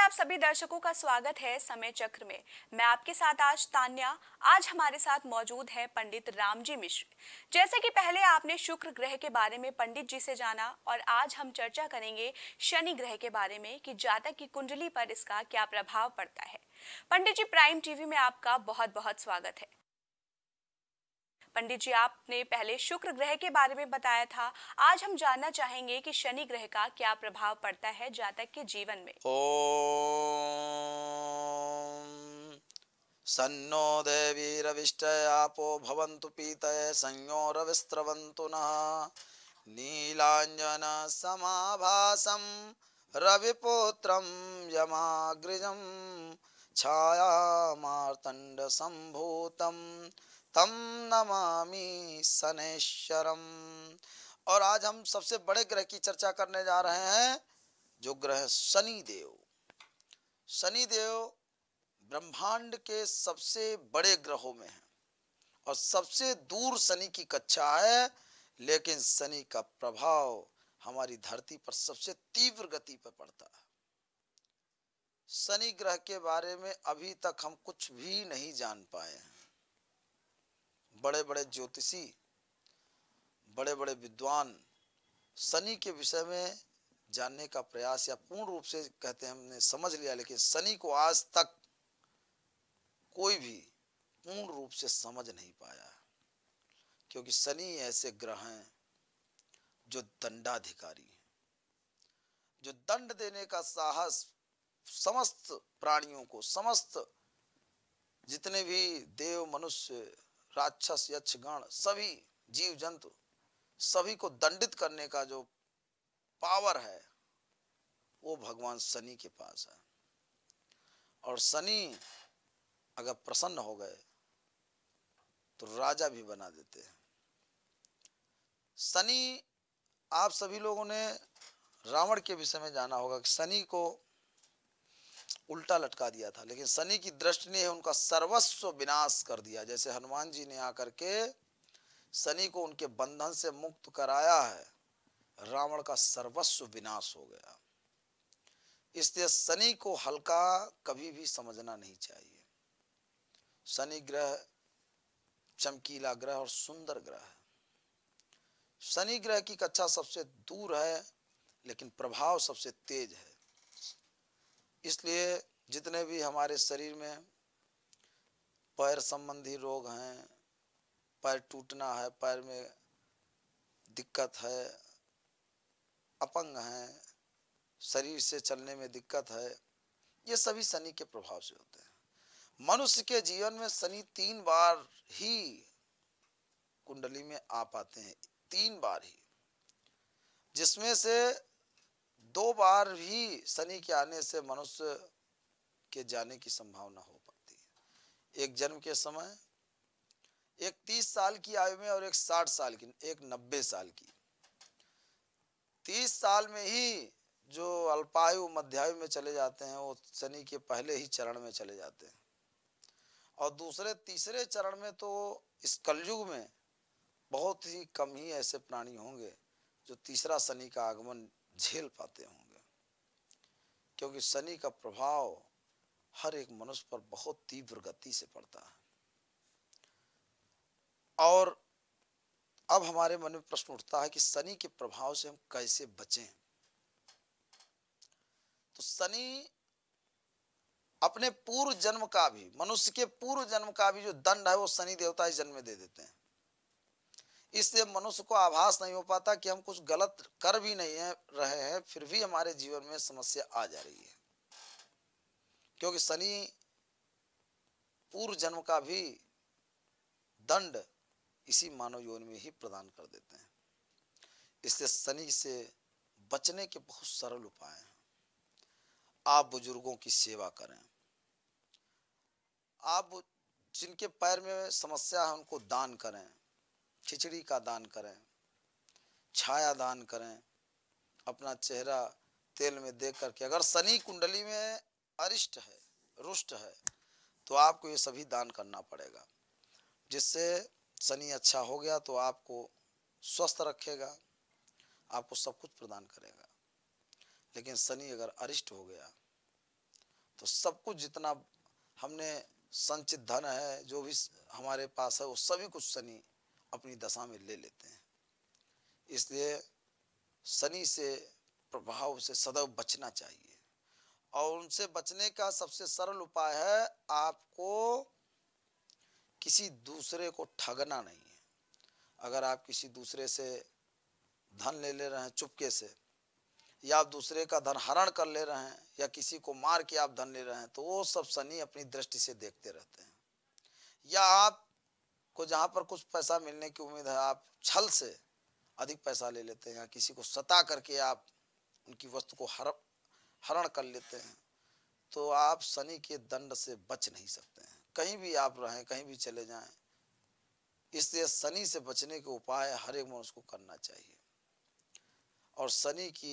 आप सभी दर्शकों का स्वागत है समय चक्र में। मैं आपके साथ आज तान्या। आज हमारे साथ मौजूद है पंडित रामजी मिश्र। जैसे कि पहले आपने शुक्र ग्रह के बारे में पंडित जी से जाना, और आज हम चर्चा करेंगे शनि ग्रह के बारे में कि जातक की कुंडली पर इसका क्या प्रभाव पड़ता है। पंडित जी, प्राइम टीवी में आपका बहुत बहुत स्वागत है। पंडित जी, आपने पहले शुक्र ग्रह के बारे में बताया था। आज हम जानना चाहेंगे कि शनि ग्रह का क्या प्रभाव पड़ता है जातक के जीवन में। ओम सन्नो देवीरविष्टयापो भवन्तु पीतये संयो रविस्रवन्तु नः नीलाञ्जन समाभासं रविपुत्रं यमाग्रजं छायामार्तण्ड संभूतं तं नमामि शनैश्चरम्। और आज हम सबसे बड़े ग्रह की चर्चा करने जा रहे हैं, जो ग्रह शनि देव। शनि देव ब्रह्मांड के सबसे बड़े ग्रहों में है और सबसे दूर शनि की कक्षा है, लेकिन शनि का प्रभाव हमारी धरती पर सबसे तीव्र गति पर पड़ता है। शनि ग्रह के बारे में अभी तक हम कुछ भी नहीं जान पाए हैं। बड़े बड़े ज्योतिषी, बड़े बड़े विद्वान शनि के विषय में जानने का प्रयास या पूर्ण रूप से कहते हैं हमने समझ लिया, लेकिन शनि को आज तक कोई भी पूर्ण रूप से समझ नहीं पाया, क्योंकि शनि ऐसे ग्रह हैं जो दंडाधिकारी हैं, जो दंड देने का साहस समस्त प्राणियों को, समस्त जितने भी देव, मनुष्य, राक्षस, यक्ष गण, सभी जीव जंतु, सभी को दंडित करने का जो पावर है वो भगवान शनि के पास है। और शनि अगर प्रसन्न हो गए तो राजा भी बना देते हैं। शनि, आप सभी लोगों ने रावण के विषय में जाना होगा कि शनि को उल्टा लटका दिया था, लेकिन शनि की दृष्टि ने उनका सर्वस्व विनाश कर दिया। जैसे हनुमान जी ने आकर के शनि को उनके बंधन से मुक्त कराया है, रावण का सर्वस्व विनाश हो गया। इसलिए शनि को हल्का कभी भी समझना नहीं चाहिए। शनि ग्रह चमकीला ग्रह और सुंदर ग्रह है। शनि ग्रह की कक्षा सबसे दूर है, लेकिन प्रभाव सबसे तेज है। इसलिए जितने भी हमारे शरीर में पैर संबंधी रोग हैं, पैर टूटना है, पैर में दिक्कत है, अपंग हैं, शरीर से चलने में दिक्कत है, ये सभी शनि के प्रभाव से होते हैं। मनुष्य के जीवन में शनि 3 बार ही कुंडली में आ पाते हैं, 3 बार ही, जिसमें से 2 बार ही शनि के आने से मनुष्य के जाने की संभावना हो पाती है। एक जन्म के समय, एक 30 साल की आयु में और एक 60 साल की, एक 90 साल की। 30 साल में ही जो अल्पायु मध्यायु में चले जाते हैं वो शनि के पहले ही चरण में चले जाते हैं, और दूसरे तीसरे चरण में तो इस कलयुग में बहुत ही कम ही ऐसे प्राणी होंगे जो तीसरा शनि का आगमन झेल पाते होंगे, क्योंकि शनि का प्रभाव हर एक मनुष्य पर बहुत तीव्र गति से पड़ता है। और अब हमारे मन में प्रश्न उठता है कि शनि के प्रभाव से हम कैसे बचें। तो शनि अपने पूर्व जन्म का भी, मनुष्य के पूर्व जन्म का भी जो दंड है वो शनि देवता इस जन्म में दे देते हैं। इसलिए मनुष्य को आभास नहीं हो पाता कि हम कुछ गलत कर भी नहीं रहे हैं, फिर भी हमारे जीवन में समस्या आ जा रही है, क्योंकि शनि पूर्व जन्म का भी दंड इसी मानव जीवन में ही प्रदान कर देते हैं। इसलिए शनि से बचने के बहुत सरल उपाय हैं। आप बुजुर्गों की सेवा करें, आप जिनके पैर में समस्या है उनको दान करें, खिचड़ी का दान करें, छाया दान करें, अपना चेहरा तेल में देख करके। अगर शनि कुंडली में अरिष्ट है, रुष्ट है, तो आपको ये सभी दान करना पड़ेगा, जिससे शनि अच्छा हो गया तो आपको स्वस्थ रखेगा, आपको सब कुछ प्रदान करेगा। लेकिन शनि अगर अरिष्ट हो गया तो सब कुछ जितना हमने संचित धन है, जो भी हमारे पास है, वो सभी कुछ शनि अपनी दशा में ले लेते हैं। इसलिए शनि से प्रभाव से सदैव बचना चाहिए, और उनसे बचने का सबसे सरल उपाय है आपको किसी दूसरे को ठगना नहीं है। अगर आप किसी दूसरे से धन ले रहे हैं चुपके से, या आप दूसरे का धन हरण कर ले रहे हैं, या किसी को मार के आप धन ले रहे हैं, तो वो सब शनि अपनी दृष्टि से देखते रहते हैं। या आपको जहां पर कुछ पैसा मिलने की उम्मीद है, आप छल से अधिक पैसा ले लेते हैं, या किसी को सता करके आप उनकी वस्तु को हरण कर लेते हैं, तो आप शनि के दंड से बच नहीं सकते हैं, कहीं भी आप रहें, कहीं भी चले जाएं। इसलिए शनि से बचने के उपाय हर एक मनुष्य को करना चाहिए। और शनि की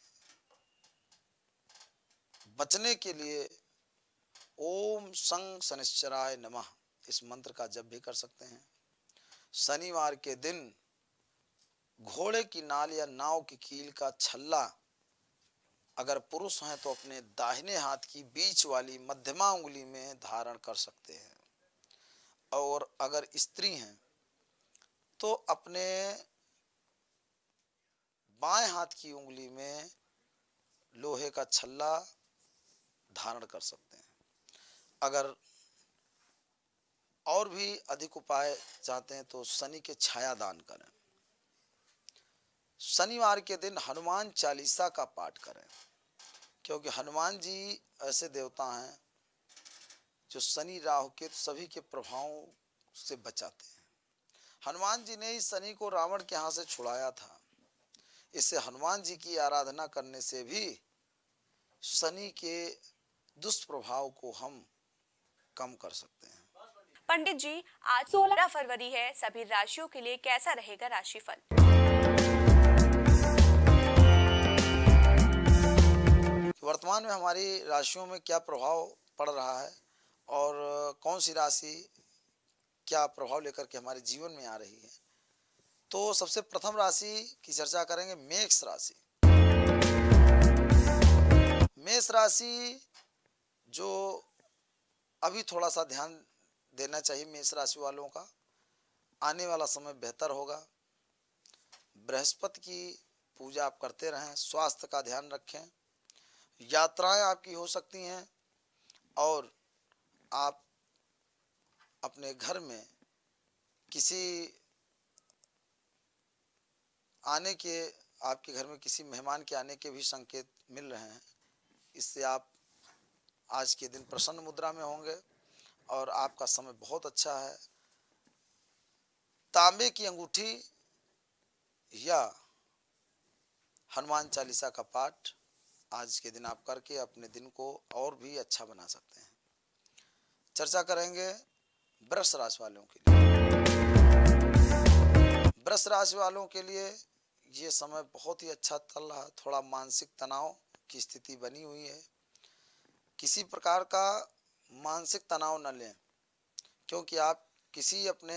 बचने के लिए ओम शं शनिश्चराय नमः इस मंत्र का जप भी कर सकते हैं। शनिवार के दिन घोड़े की नाल या नाव की कील का छल्ला अगर पुरुष हैं तो अपने दाहिने हाथ की बीच वाली मध्यमा उंगली में धारण कर सकते हैं, और अगर स्त्री हैं तो अपने बाएं हाथ की उंगली में लोहे का छल्ला धारण कर सकते हैं। अगर और भी अधिक उपाय चाहते हैं तो शनि के छाया दान करें। शनिवार के दिन हनुमान चालीसा का पाठ करें, क्योंकि हनुमान जी ऐसे देवता हैं जो शनि राहु के सभी के प्रभावों से बचाते हैं। हनुमान जी ने ही शनि को रावण के हाथ से छुड़ाया था। इससे हनुमान जी की आराधना करने से भी शनि के दुष्प्रभाव को हम कम कर सकते हैं। पंडित जी, आज 16 फरवरी है, सभी राशियों के लिए कैसा रहेगा राशिफल? वर्तमान में हमारी राशियों में क्या प्रभाव पड़ रहा है और कौन सी राशि क्या प्रभाव लेकर के हमारे जीवन में आ रही है, तो सबसे प्रथम राशि की चर्चा करेंगे मेष राशि। मेष राशि जो अभी थोड़ा सा ध्यान देना चाहिए मेष राशि वालों का, आने वाला समय बेहतर होगा। बृहस्पति की पूजा आप करते रहें, स्वास्थ्य का ध्यान रखें, यात्राएं आपकी हो सकती हैं, और आप अपने घर में किसी आने के आपके घर में किसी मेहमान के आने के भी संकेत मिल रहे हैं। इससे आप आज के दिन प्रसन्न मुद्रा में होंगे और आपका समय बहुत अच्छा है। तांबे की अंगूठी या हनुमान चालीसा का पाठ आज के दिन आप करके अपने दिन को और भी अच्छा बना सकते हैं। चर्चा करेंगे वृष राशि वालों के लिए। वृष राशि वालों के लिए ये समय बहुत ही अच्छा चल रहा है। थोड़ा मानसिक तनाव की स्थिति बनी हुई है। किसी प्रकार का मानसिक तनाव न लें, क्योंकि आप किसी अपने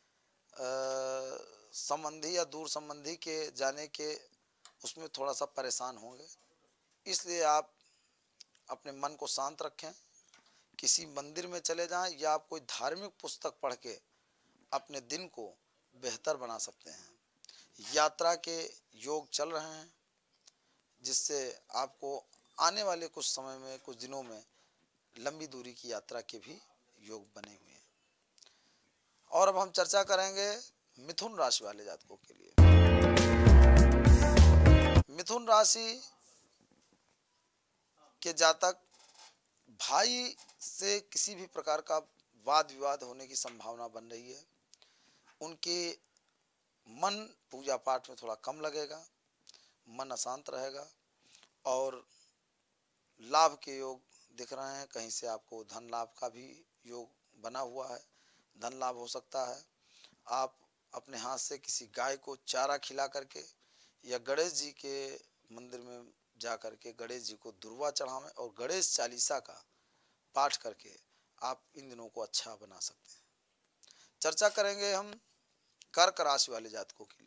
संबंधी या दूर संबंधी के जाने के उसमें थोड़ा सा परेशान होंगे। इसलिए आप अपने मन को शांत रखें, किसी मंदिर में चले जाएं, या आप कोई धार्मिक पुस्तक पढ़ के अपने दिन को बेहतर बना सकते हैं। यात्रा के योग चल रहे हैं, जिससे आपको आने वाले कुछ समय में, कुछ दिनों में लंबी दूरी की यात्रा के भी योग बने हुए हैं। और अब हम चर्चा करेंगे मिथुन राशि वाले जातकों के लिए। मिथुन राशि के जातक भाई से किसी भी प्रकार का वाद विवाद होने की संभावना बन रही है। उनके मन पूजा पाठ में थोड़ा कम लगेगा, मन अशांत रहेगा, और लाभ के योग दिख रहे हैं। कहीं से आपको धन लाभ का भी योग बना हुआ है, धन लाभ हो सकता है। आप अपने हाथ से किसी गाय को चारा खिला करके या गणेश जी के मंदिर में जा करके गणेश जी को दुर्वा चढ़ावें और गणेश चालीसा का पाठ करके आप इन दिनों को अच्छा बना सकते हैं। चर्चा करेंगे हम कर्क राशि वाले जातकों के लिए।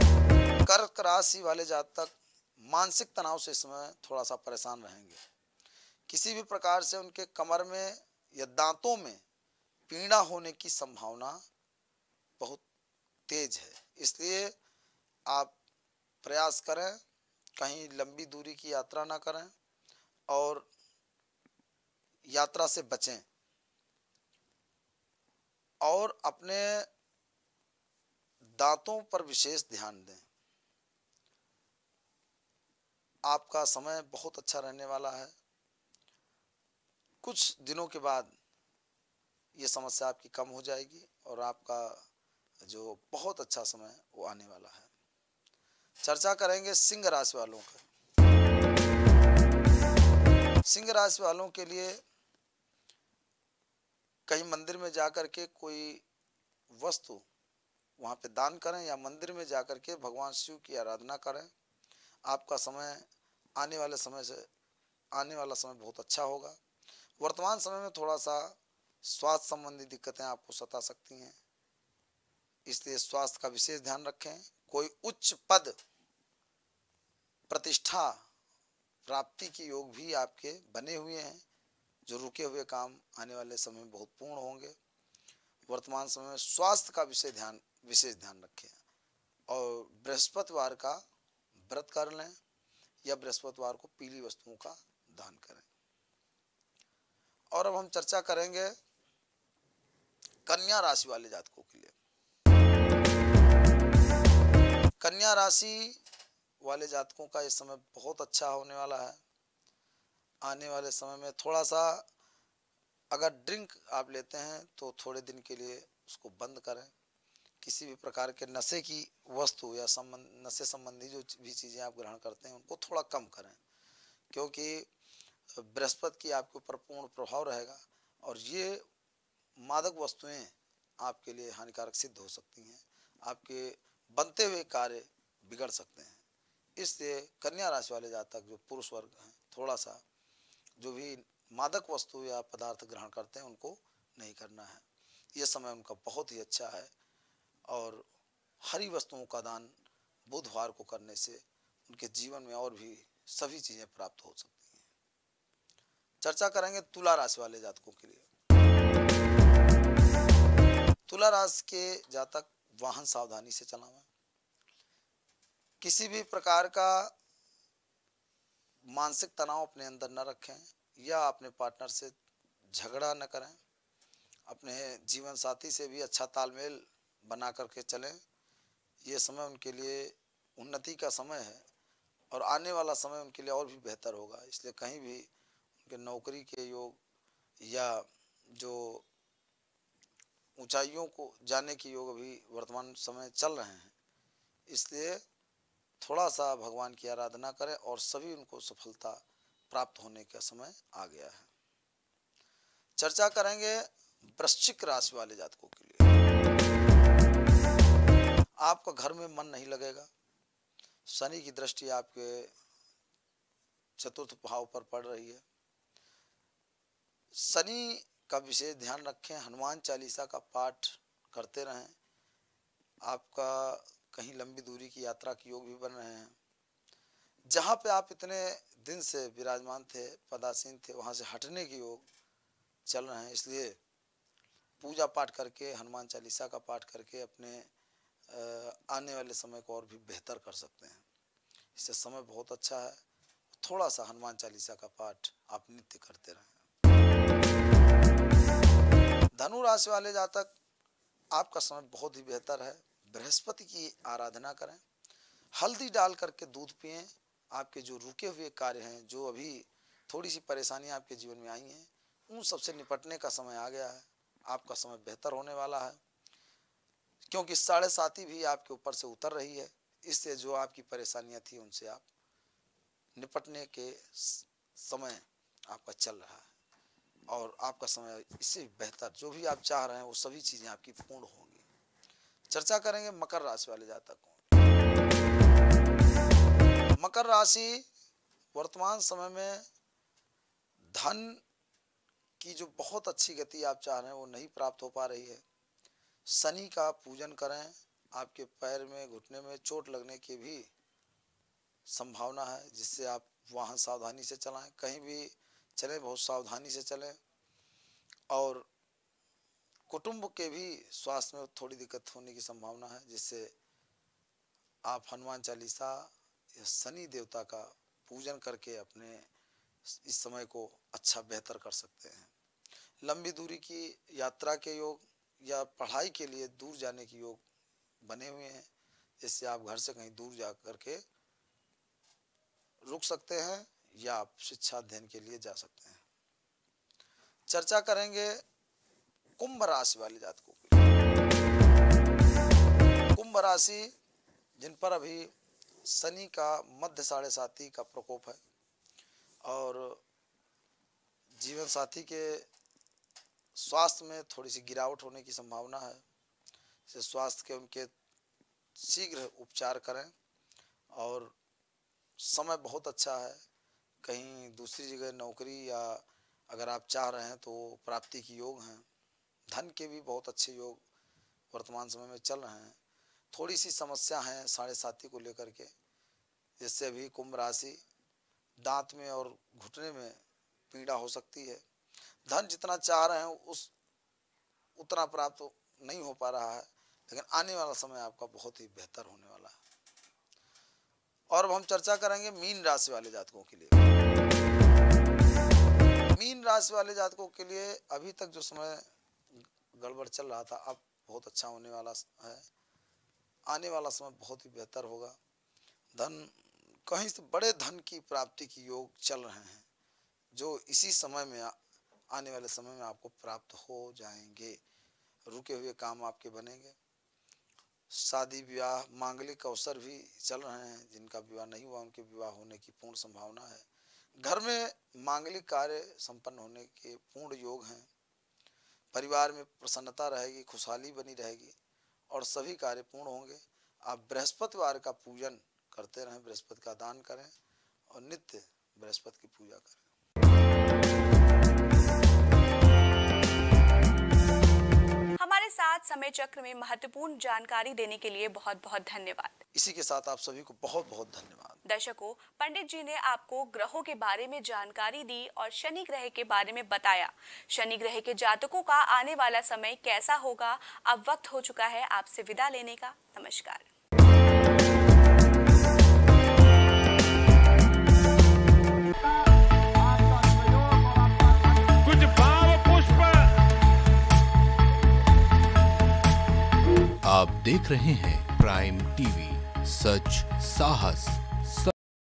कर्क राशि वाले जातक मानसिक तनाव से इस समय थोड़ा सा परेशान रहेंगे। किसी भी प्रकार से उनके कमर में या दांतों में पीड़ा होने की संभावना बहुत तेज है। इसलिए आप प्रयास करें, कहीं लंबी दूरी की यात्रा ना करें और यात्रा से बचें और अपने दांतों पर विशेष ध्यान दें। आपका समय बहुत अच्छा रहने वाला है। कुछ दिनों के बाद ये समस्या आपकी कम हो जाएगी और आपका जो बहुत अच्छा समय वो आने वाला है। चर्चा करेंगे सिंह राशि वालों का। सिंह राशि वालों के लिए कहीं मंदिर में जाकर के कोई वस्तु वहां पे दान करें या मंदिर में जाकर के भगवान शिव की आराधना करें। आपका समय आने वाला समय बहुत अच्छा होगा। वर्तमान समय में थोड़ा सा स्वास्थ्य संबंधी दिक्कतें आपको सता सकती हैं, इसलिए स्वास्थ्य का विशेष ध्यान रखें। कोई उच्च पद प्रतिष्ठा प्राप्ति के योग भी आपके बने हुए हैं। जो रुके हुए काम आने वाले समय में बहुत पूर्ण होंगे। वर्तमान समय में स्वास्थ्य का विशेष ध्यान रखें और बृहस्पतिवार का व्रत कर लें या बृहस्पतिवार को पीली वस्तुओं का दान करें। और अब हम चर्चा करेंगे कन्या राशि वाले जातकों के लिए। कन्या राशि वाले जातकों का इस समय बहुत अच्छा होने वाला है। आने वाले समय में थोड़ा सा अगर ड्रिंक आप लेते हैं तो थोड़े दिन के लिए उसको बंद करें। किसी भी प्रकार के नशे की वस्तु या नशे संबंधी जो भी चीज़ें आप ग्रहण करते हैं उनको थोड़ा कम करें, क्योंकि बृहस्पति की आपके ऊपर पूर्ण प्रभाव रहेगा और ये मादक वस्तुएं आपके लिए हानिकारक सिद्ध हो सकती हैं। आपके बनते हुए कार्य बिगड़ सकते हैं। इसलिए कन्या राशि वाले जातक जो पुरुष वर्ग हैं, थोड़ा सा जो भी मादक वस्तु या पदार्थ ग्रहण करते हैं उनको नहीं करना है। ये समय उनका बहुत ही अच्छा है और हरी वस्तुओं का दान बुधवार को करने से उनके जीवन में और भी सभी चीजें प्राप्त हो सकती हैं। चर्चा करेंगे तुला राशि वाले जातकों के लिए। तुला राशि के जातक वाहन सावधानी से चलावें। किसी भी प्रकार का मानसिक तनाव अपने अंदर न रखें या अपने पार्टनर से झगड़ा न करें। अपने जीवन साथी से भी अच्छा तालमेल बना करके चलें। ये समय उनके लिए उन्नति का समय है और आने वाला समय उनके लिए और भी बेहतर होगा। इसलिए कहीं भी उनके नौकरी के योग या जो ऊंचाइयों को जाने के योग अभी वर्तमान समय चल रहे हैं, इसलिए थोड़ा सा भगवान की आराधना करें और सभी उनको सफलता प्राप्त होने का समय आ गया है। चर्चा करेंगे वृश्चिक राशि वाले जातकों के लिए। आपका घर में मन नहीं लगेगा। शनि की दृष्टि आपके चतुर्थ भाव पर पड़ रही है। शनि का विशेष ध्यान रखें। हनुमान चालीसा का पाठ करते रहें। आपका कहीं लंबी दूरी की यात्रा के योग भी बन रहे हैं। जहाँ पे आप इतने दिन से विराजमान थे, पदासीन थे, वहाँ से हटने के योग चल रहे हैं। इसलिए पूजा पाठ करके, हनुमान चालीसा का पाठ करके अपने आने वाले समय को और भी बेहतर कर सकते हैं। इससे समय बहुत अच्छा है। थोड़ा सा हनुमान चालीसा का पाठ आप नित्य करते रहें। धनु राशि वाले जातक, आपका समय बहुत ही बेहतर है। बृहस्पति की आराधना करें। हल्दी डाल करके दूध पिएं। आपके जो रुके हुए कार्य हैं, जो अभी थोड़ी सी परेशानियां आपके जीवन में आई हैं, उन सबसे निपटने का समय आ गया है। आपका समय बेहतर होने वाला है, क्योंकि 7.5 भी आपके ऊपर से उतर रही है। इससे जो आपकी परेशानियां थी उनसे आप निपटने के समय आपका चल रहा है और आपका समय इससे बेहतर, जो भी आप चाह रहे हैं वो सभी चीजें आपकी पूर्ण होंगी। चर्चा करेंगे मकर राशि वाले जातकों। मकर राशि वर्तमान समय में धन की जो बहुत अच्छी गति आप चाह रहे हैं वो नहीं प्राप्त हो पा रही है। शनि का पूजन करें। आपके पैर में, घुटने में चोट लगने की भी संभावना है, जिससे आप वाहन सावधानी से चलाएं। कहीं भी चलें, बहुत सावधानी से चलें। और कुटुंब के भी स्वास्थ्य में थोड़ी दिक्कत होने की संभावना है, जिससे आप हनुमान चालीसा या शनि देवता का पूजन करके अपने इस समय को अच्छा बेहतर कर सकते हैं। लंबी दूरी की यात्रा के योग या पढ़ाई के लिए दूर जाने के योग बने हुए हैं, जिससे आप घर से कहीं दूर जा करके रुक सकते हैं या आप शिक्षा अध्ययन के लिए जा सकते हैं। चर्चा करेंगे कुंभ राशि वाले जातकों की। कुंभ राशि जिन पर अभी शनि का मध्य 7.5 का प्रकोप है और जीवन साथी के स्वास्थ्य में थोड़ी सी गिरावट होने की संभावना है, इससे स्वास्थ्य के उनके शीघ्र उपचार करें। और समय बहुत अच्छा है, कहीं दूसरी जगह नौकरी या अगर आप चाह रहे हैं तो प्राप्ति की योग हैं। धन के भी बहुत अच्छे योग वर्तमान समय में चल रहे हैं। थोड़ी सी समस्या है 7.5 को लेकर के, जिससे अभी कुंभ राशि दांत में और घुटने में पीड़ा हो सकती है। धन जितना चाह रहे हैं उतना प्राप्त नहीं हो पा रहा है, लेकिन आने वाला समय आपका बहुत ही बेहतर होने वाला है। और अब हम चर्चा करेंगे मीन राशि वाले जातकों के लिए। मीन राशि वाले जातकों के लिए अभी तक जो समय गड़बड़ चल रहा था, अब बहुत अच्छा होने वाला है। आने वाला समय बहुत ही बेहतर होगा। धन कहीं से बड़े धन की प्राप्ति की योग चल रहे हैं, जो इसी समय में आने वाले समय में आपको प्राप्त हो जाएंगे। रुके हुए काम आपके बनेंगे। शादी विवाह मांगलिक अवसर भी चल रहे हैं, जिनका विवाह नहीं हुआ उनके विवाह होने की पूर्ण संभावना है। घर में मांगलिक कार्य संपन्न होने के पूर्ण योग हैं। परिवार में प्रसन्नता रहेगी, खुशहाली बनी रहेगी और सभी कार्य पूर्ण होंगे। आप बृहस्पतिवार का पूजन करते रहें, बृहस्पति का दान करें और नित्य बृहस्पति की पूजा करें। हमारे साथ समय चक्र में महत्वपूर्ण जानकारी देने के लिए बहुत बहुत धन्यवाद। इसी के साथ आप सभी को बहुत बहुत धन्यवाद। दर्शकों, पंडित जी ने आपको ग्रहों के बारे में जानकारी दी और शनि ग्रह के बारे में बताया। शनि ग्रह के जातकों का आने वाला समय कैसा होगा, अब वक्त हो चुका है आपसे विदा लेने का। नमस्कार। कुछ भाव पुष्प। आप देख रहे हैं प्राइम टीवी, सच साहस